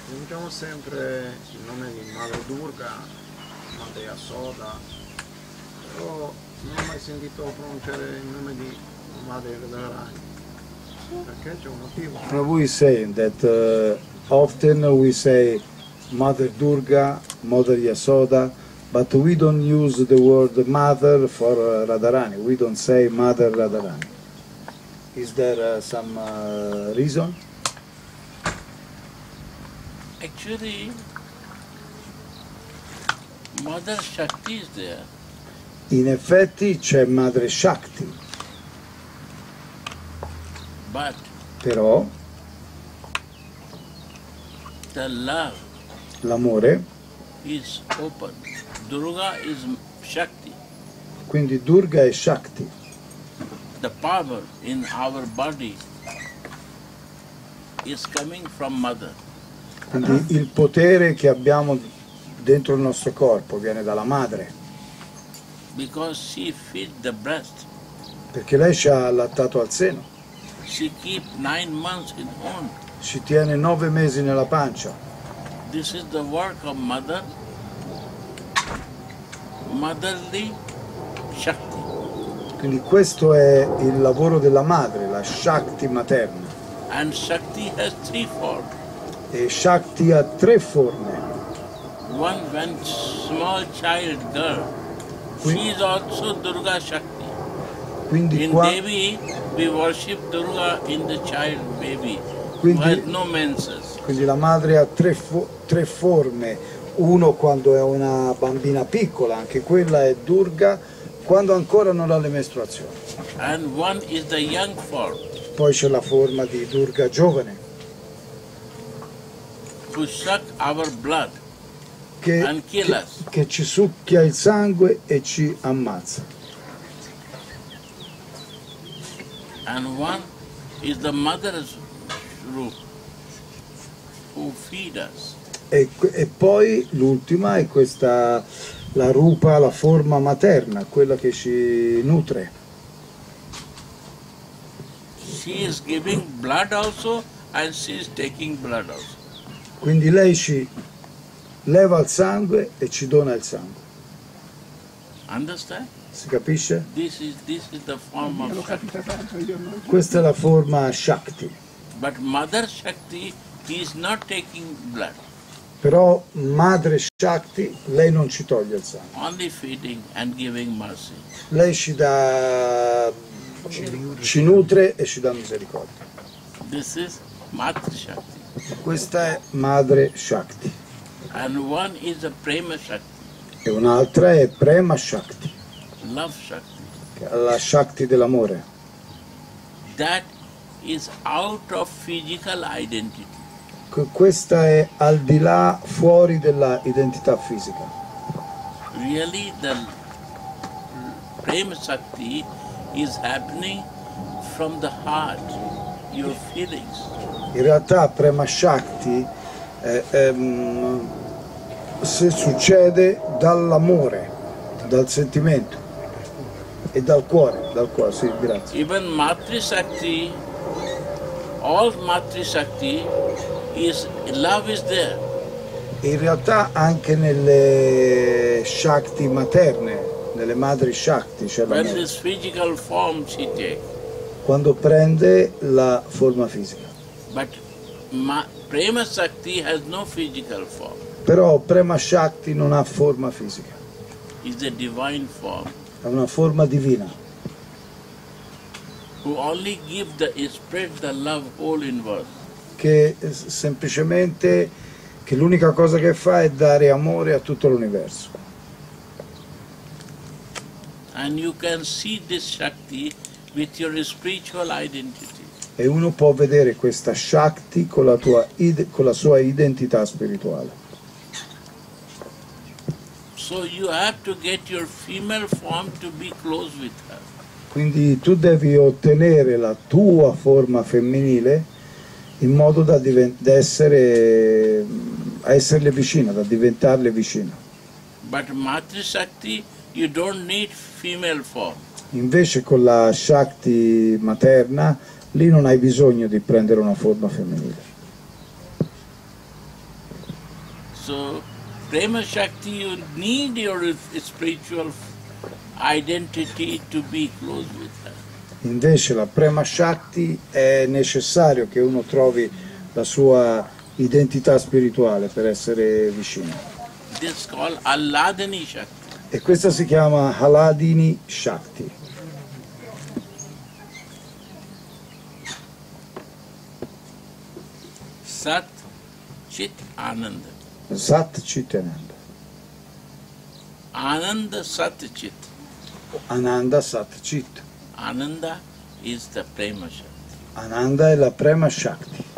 Pronunciamo sempre il nome di Madre Durga, Madre Yasoda, però non ho mai sentito pronunciare il nome di Madre Radharani. Perché c'è un motivo? Prabhu is saying that often we say Mother Durga, Mother Yasoda, but we don't use the word mother for Radharani. We don't say Mother Radharani. Is there some reason? Actually, Mother Shakti is there. In effetti c'è Madre Shakti, But però the love l'amore, is open. Durga is Shakti. quindi Durga è Shakti, The power in our body is coming from Mother. quindi il potere che abbiamo dentro il nostro corpo viene dalla madre, Because she feed the breast. perché lei ci ha allattato al seno, She keep 9 months in womb. ci tiene 9 mesi nella pancia. This is the work of Mother. Motherly Shakti. Quindi questo è il lavoro della madre, la Shakti materna. And Shakti has 3 forms. E Shakti ha 3 forme. One when small child girl, she is also Durga Shakti. Quindi, In Devi, we worship Durga in the child baby who has no menses. quindi la madre ha 3 forme. Uno quando è una bambina piccola, anche quella è Durga, quando ancora non ha le mestruazioni. And one is the young form, Poi c'è la forma di Durga giovane, who suck our blood and kill us. che ci succhia il sangue e ci ammazza. And one is the mother's root, who feed us. E poi l'ultima è questa, la rupa, la forma materna, quella che ci nutre. She is giving blood also and she is taking blood also. Quindi lei ci leva il sangue e ci dona il sangue. Understand? Si capisce? This is the form of Shakti. Questa è la forma Shakti. But Mother Shakti is not taking blood, Però Madre Shakti, lei non ci toglie il sangue. only feeding and giving mercy. Lei ci dà, ci nutre e ci dà misericordia. This is Matra Shakti. Questa è Madre Shakti. And one is the Prema Shakti, E un'altra è Prema Shakti, Love Shakti. che è la Shakti dell'amore. That is out of physical identity. Questa è al di là, fuori della identità fisica. Really, the Prema Shakti is happening from the heart, your feelings. In realtà Prema Shakti se succede dall'amore, dal sentimento e dal cuore, sì, grazie. Even Matri Shakti, all Matri Shakti is love is there. In realtà anche nelle Shakti materne, nelle madri Shakti c'è When l'amore, this physical form she takes. quando prende la forma fisica. But Prema Shakti has no physical form. Però Prema Shakti non ha forma fisica, It's a divine form è una forma divina, who only give the spread the love whole inverse. che semplicemente, che l'unica cosa che fa è dare amore a tutto l'universo. And you can see this Shakti with your spiritual identity. E uno può vedere questa Shakti con la sua identità spirituale. So you have to get your female form to be close with her. Quindi tu devi ottenere la tua forma femminile in modo da esserle vicina, da diventarle vicina. But Matri Shakti, you don't need female form. Invece con la Shakti materna, lì non hai bisogno di prendere una forma femminile. So, Prema Shakti, you need your spiritual identity to be close with her. Invece la Prema Shakti è necessario che uno trovi la sua identità spirituale per essere vicino. This is called Alladini Shakti. E questa si chiama Haladini Shakti. Sat Chit Ananda. Sat Chit Ananda. Ananda Sat Chit. Ananda Sat Chit. Ananda is the Prema Shakti. Ananda è la Prema Shakti.